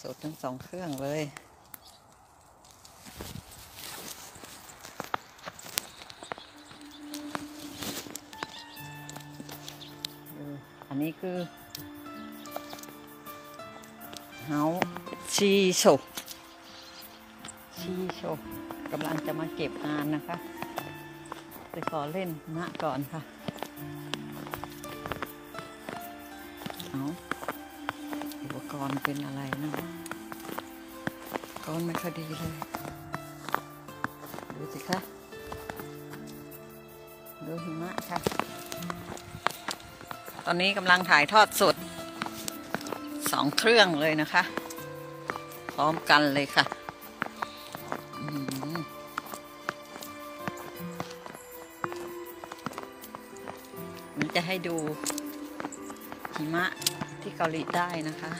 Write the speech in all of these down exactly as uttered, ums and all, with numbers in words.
สดทั้งสองเครื่องเลยอันนี้คือเฮาชีโชชีโชกำลังจะมาเก็บงานนะคะจะขอเล่นณก่อนค่ะเอาอุปกรณ์เป็นอะไรนะก้อนไม่ค่อยดีเลยดูสิคะดูหิมะค่ะตอนนี้กำลังถ่ายทอดสดสองเครื่องเลยนะคะพร้อมกันเลยค่ะมันจะให้ดูหิมะที่เกาหลีใต้นะคะ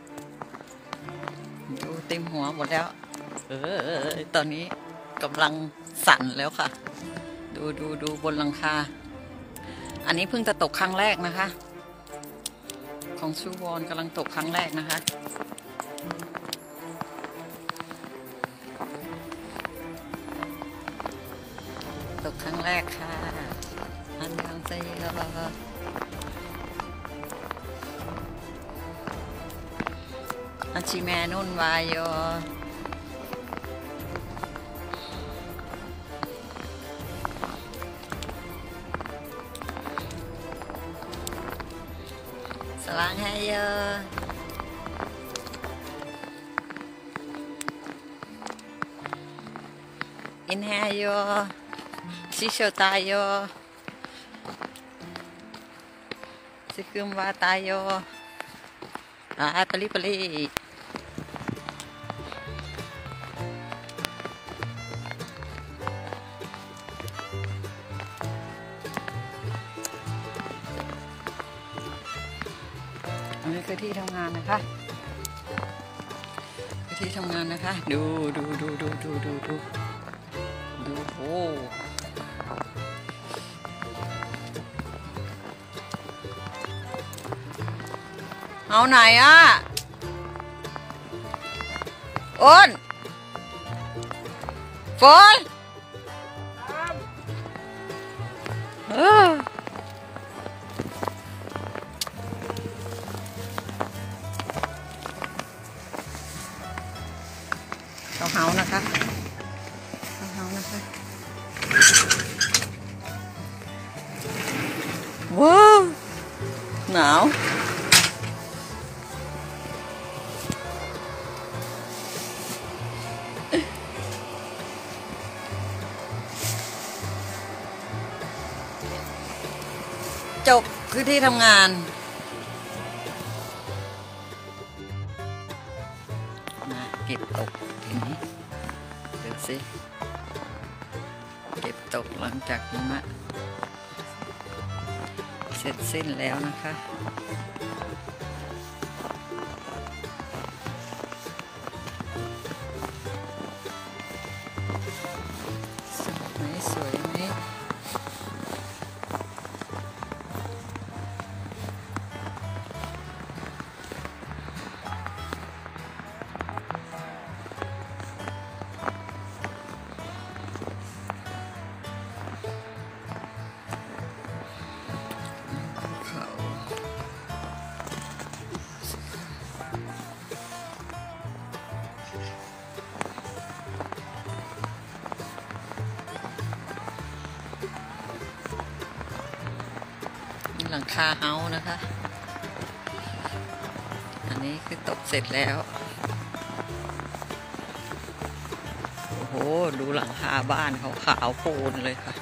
ดูเต็มหัวหมดแล้วเออตอนนี้กำลังสั่นแล้วค่ะดูดูดูบนหลังคาอันนี้เพิ่งจะตกครั้งแรกนะคะของชูวอนกำลังตกครั้งแรกนะคะตกครั้งแรกค่ะอันยังเซโยอาชิแมนุ่นวายโยสลางให้เยอะอินแฮโยชิโชตายโยซิคุมวาตายโยอาปลีปลีอันนี้คือที่ทำงานนะคะคือที่ทำงานนะคะดูดูดูดูดูดูดูดูโอ้เอาไหนอ่ะอ้นฝนเออเขาเฮานะคะเขาเฮานะคะว้าวหนาวจบคือที่ทำงานมาเก็บตกทีนี้ดูสิเก็บตกหลังจากหิมะเสร็จสิ้นแล้วนะคะสวยไหมสวยไหมหลังคาเฮานะคะ อันนี้คือตกเสร็จแล้วโอ้โหดูหลังคาบ้านเขาขาวโพลนเลยค่ะ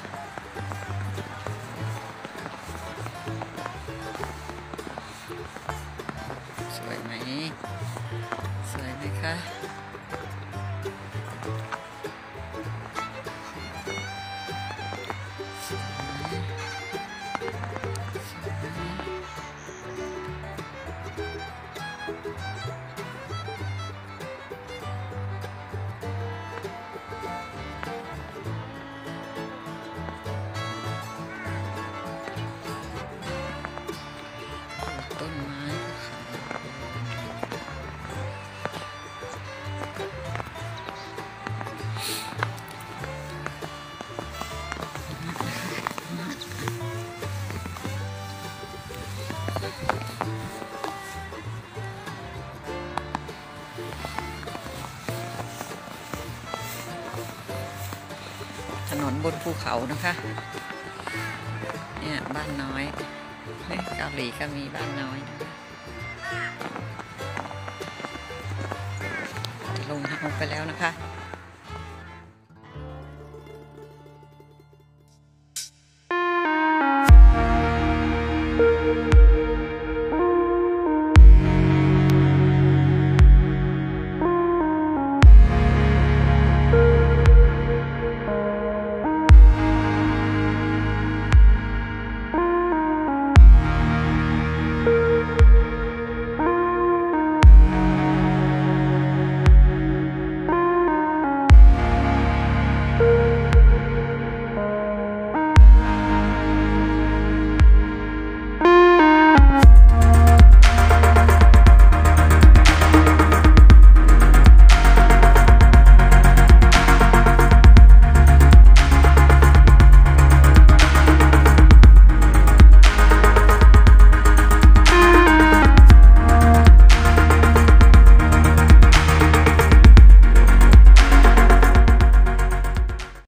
สวยไหมสวยไหมคะนนบนภูเขานะคะเนี่ยบ้านน้อยเกาหลีก็มีบ้านน้อยนะคะลงทางไปแล้วนะคะ